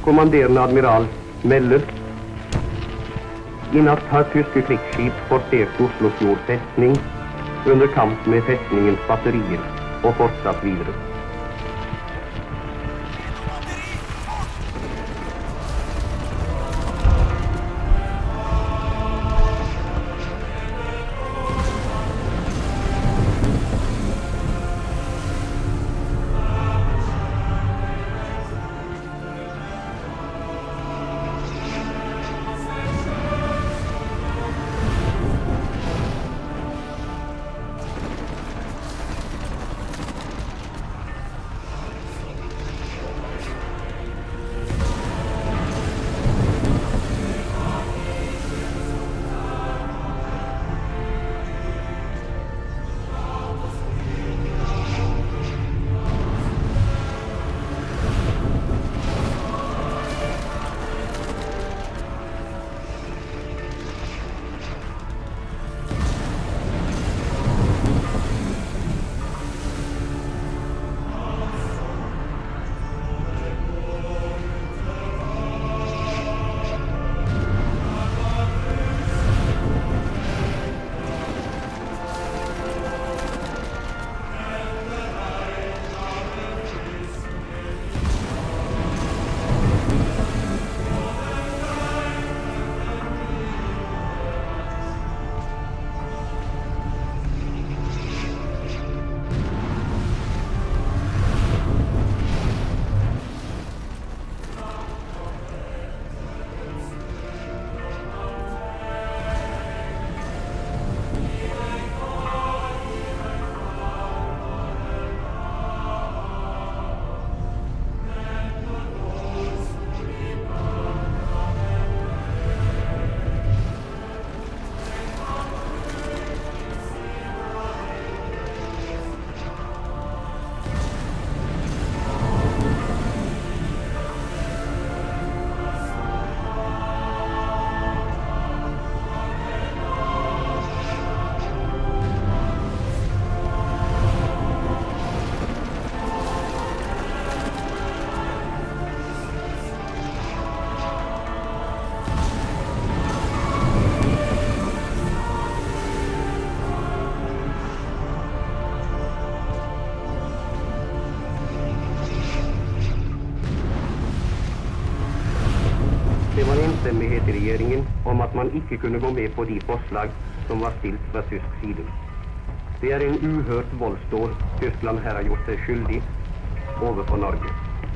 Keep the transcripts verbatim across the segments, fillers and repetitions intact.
Kommanderende admiral melder: I natt har tyske krigsskip forstert Oslofjord festning under kamp med festningens batterier og fortsatt videre. Det var enstemmighet i regjeringen om at man ikke kunne gå med på de forslag som var stilt fra tysk side. Det er en uhørt voldsdåd Tyskland her har gjort seg skyldig overfor Norge.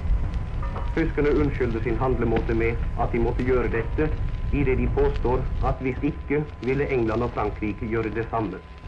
Tyskerne unnskylder sin handlemåte med at de måtte gjøre dette, i det de påstår at hvis ikke ville England og Frankrike gjøre det samme.